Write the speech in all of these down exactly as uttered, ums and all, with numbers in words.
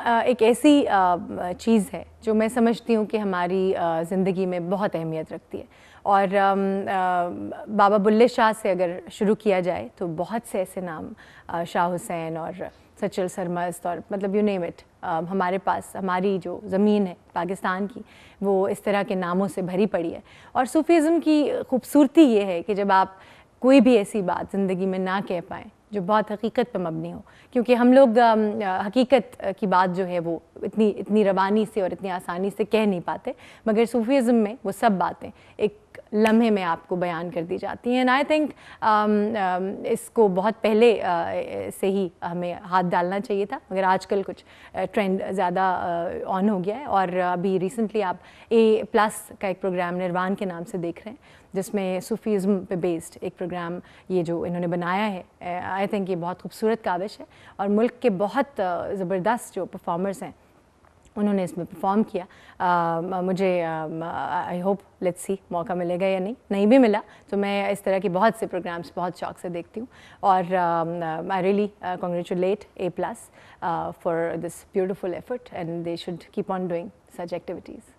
अ, एक ऐसी चीज़ है जो मैं समझती हूँ कि हमारी ज़िंदगी में बहुत अहमियत रखती है। और अम, अ, बाबा बुल्ले शाह से अगर शुरू किया जाए तो बहुत से ऐसे नाम, अ, शाह हुसैन और सचल सरमस्त और मतलब यू नेम इट, हमारे पास हमारी जो ज़मीन है पाकिस्तान की वो इस तरह के नामों से भरी पड़ी है। और सूफ़ीज़्म की खूबसूरती ये है कि जब आप कोई भी ऐसी बात ज़िंदगी में ना कह पाएँ जो बहुत हकीकत पर मबनी हो, क्योंकि हम लोग हकीकत की बात जो है वो इतनी इतनी रवानी से और इतनी आसानी से कह नहीं पाते, मगर सूफ़ीज़्म में वो सब बातें एक लम्हे में आपको बयान कर दी जाती हैं। एंड आई थिंक इसको बहुत पहले uh, से ही हमें हाथ डालना चाहिए था, मगर आजकल कुछ ट्रेंड uh, ज़्यादा ऑन uh, हो गया है। और अभी रिसेंटली आप ए प्लस का एक प्रोग्राम निर्वाण के नाम से देख रहे हैं, जिसमें सूफ़ीज़्म पे बेस्ड एक प्रोग्राम ये जो इन्होंने बनाया है। आई थिंक ये बहुत खूबसूरत काविश है और मुल्क के बहुत ज़बरदस्त जो परफॉर्मर्स हैं उन्होंने इसमें परफॉर्म किया। uh, मुझे आई होप लेट्स सी मौका मिलेगा या नहीं, नहीं भी मिला तो मैं इस तरह की बहुत से प्रोग्राम्स बहुत शौक से देखती हूँ। और I really congratulate A plus for this beautiful effort and they should keep on doing such activities.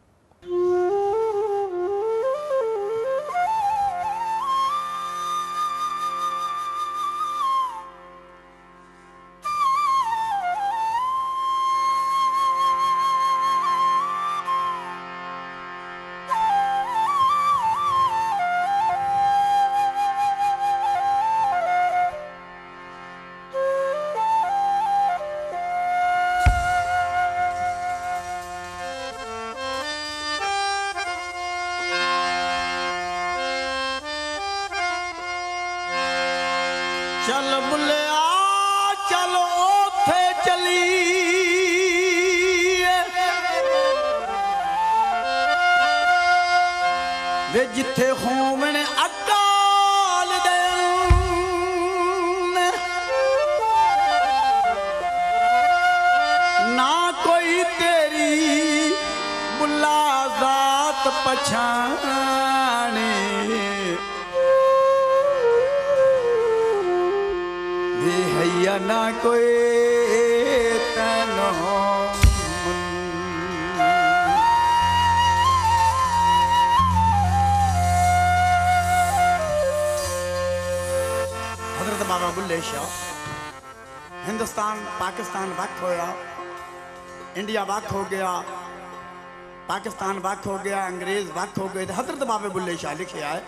चल बुलिया चल ओथे चली वे जिथे होवन अकाल दे ना कोई तेरी बुला जात पछाने हैया ना कोई तनो हजरत बाबा बुल्ले शाह, हिंदुस्तान पाकिस्तान वक्त होया, इंडिया वक्त हो गया, पाकिस्तान वक्त हो गया, अंग्रेज वक्त हो गए, हजरत बाबा बुल्ले शाह लिखे आए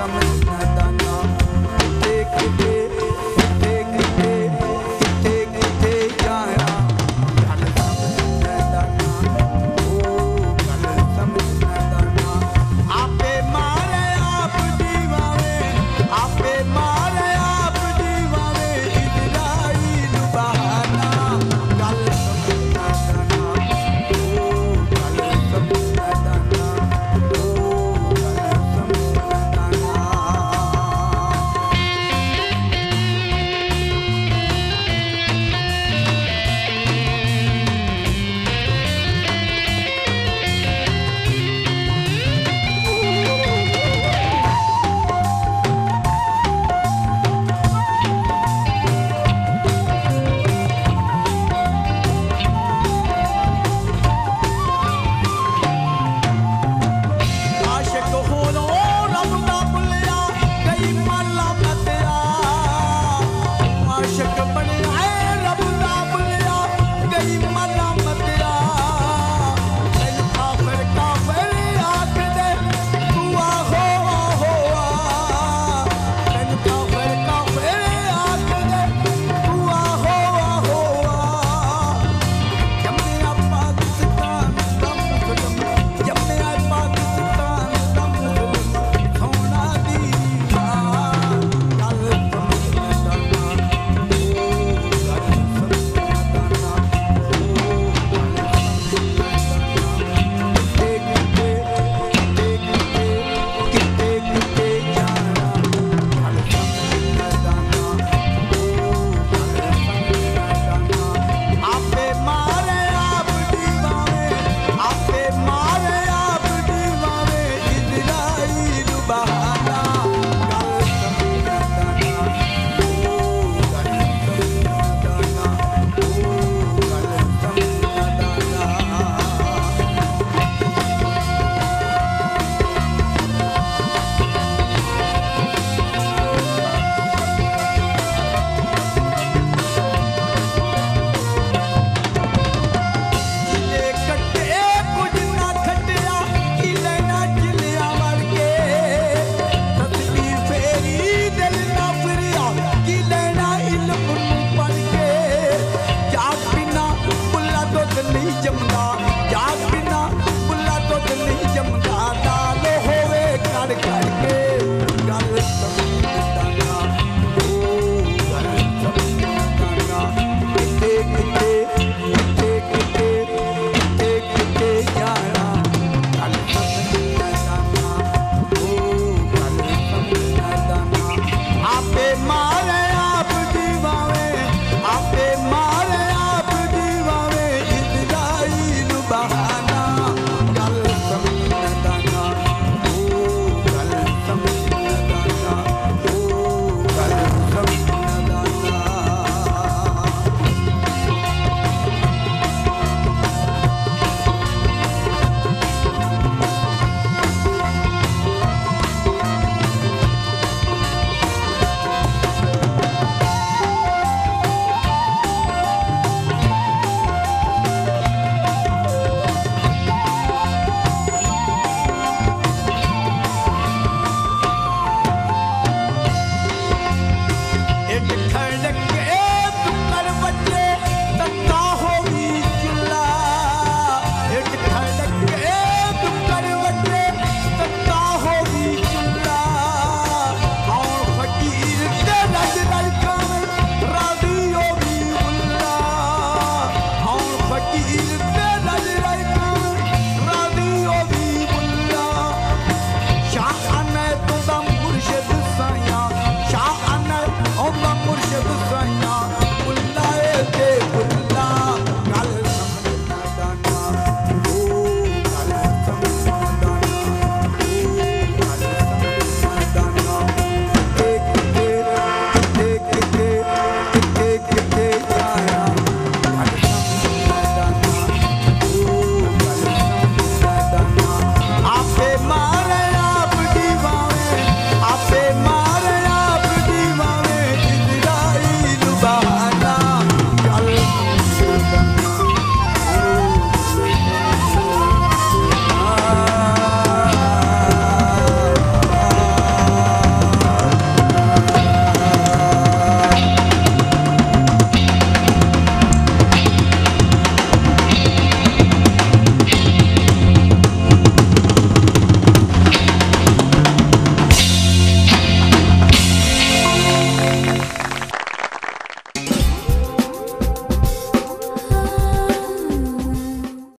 समझ